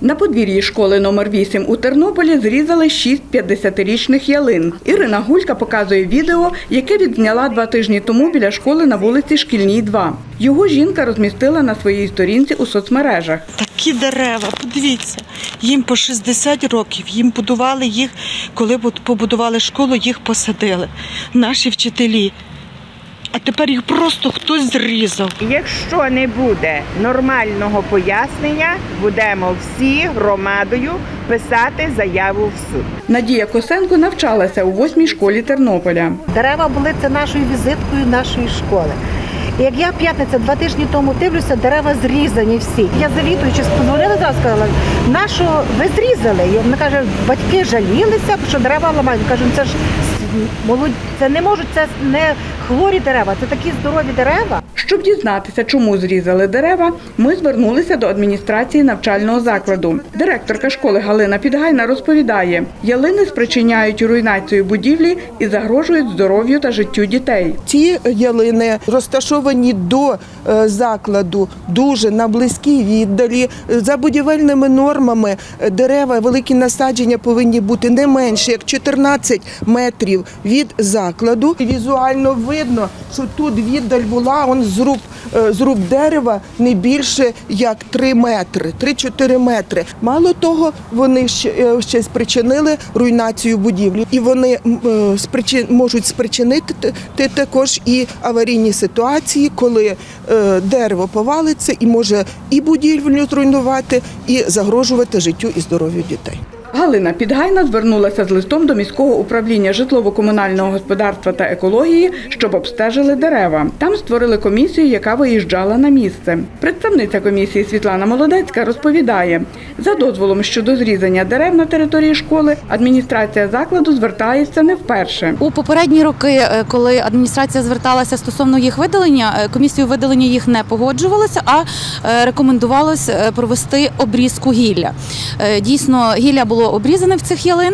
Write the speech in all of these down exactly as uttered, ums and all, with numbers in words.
На подвір'ї школи номер вісім у Тернополі зрізали шість п'ятдесятирічних ялин. Ірина Гулька показує відео, яке відзняла два тижні тому біля школи на вулиці Шкільній, два. Його жінка розмістила на своїй сторінці у соцмережах. Такі дерева, подивіться, їм по шістдесят років, їм будували їх, коли побудували школу, їх посадили. Наші вчителі. А тепер їх просто хтось зрізав. Якщо не буде нормального пояснення, будемо всі громадою писати заяву в суд. Надія Косенко навчалася у восьмій школі Тернополя. Дерева були це нашою візиткою нашої школи. І як я п'ятниця два тижні тому дивлюся, дерева зрізані всі. Я завідуючи подзвонила, сказала, на що ви зрізали? І вона каже, батьки жалілися, що дерева ламають. Кажу, це ж молодь, це не можуть, це не хворі дерева, це такі здорові дерева. Щоб дізнатися, чому зрізали дерева, ми звернулися до адміністрації навчального закладу. Директорка школи Галина Підгайна розповідає, ялини спричиняють руйнацію будівлі і загрожують здоров'ю та життю дітей. Ці ялини розташовані до закладу дуже на близькій віддалі. За будівельними нормами дерева, великі насадження повинні бути не менше, як чотирнадцять метрів від закладу. Візуально видно, що тут віддаль була, он зруб, зруб дерева не більше як три метри, три-чотири метри. Мало того, вони ще, ще спричинили руйнацію будівлі. І вони спричин, можуть спричинити також і аварійні ситуації, коли дерево повалиться і може і будівлю зруйнувати, і загрожувати життю і здоров'ю дітей. Галина Підгайна звернулася з листом до міського управління житлово-комунального господарства та екології, щоб обстежили дерева. Там створили комісію, яка виїжджала на місце. Представниця комісії Світлана Молодецька розповідає, за дозволом щодо зрізання дерев на території школи адміністрація закладу звертається не вперше. У попередні роки, коли адміністрація зверталася стосовно їх видалення, комісію видалення їх не погоджувалася, а рекомендувалося провести обрізку гілля. Дійсно, гілля було обрізане в цих ялин,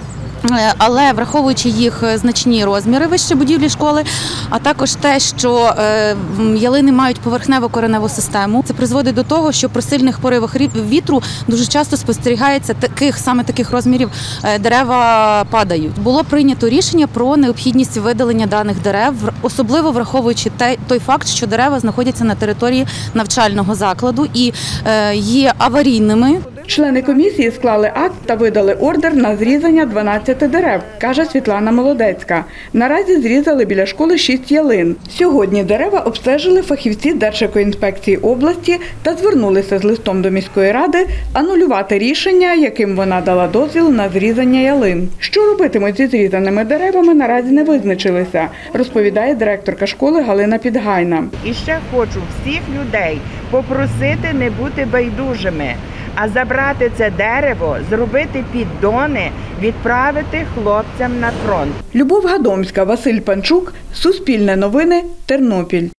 але враховуючи їх значні розміри вище будівлі школи, а також те, що ялини мають поверхневу кореневу систему, це призводить до того, що при сильних поривах вітру дуже часто спостерігається таких, саме таких розмірів дерева падають. Було прийнято рішення про необхідність видалення даних дерев, особливо враховуючи той факт, що дерева знаходяться на території навчального закладу і є аварійними. Члени комісії склали акт та видали ордер на зрізання дванадцяти дерев, каже Світлана Молодецька. Наразі зрізали біля школи шість ялин. Сьогодні дерева обстежили фахівці Держекоінспекції області та звернулися з листом до міської ради анулювати рішення, яким вона дала дозвіл на зрізання ялин. Що робитимуть зі зрізаними деревами, наразі не визначилися, розповідає директорка школи Галина Підгайна. І ще хочу всіх людей попросити не бути байдужими, а забрати це дерево, зробити піддони, відправити хлопцям на фронт. Любов Гадомська, Василь Панчук, Суспільне новини, Тернопіль.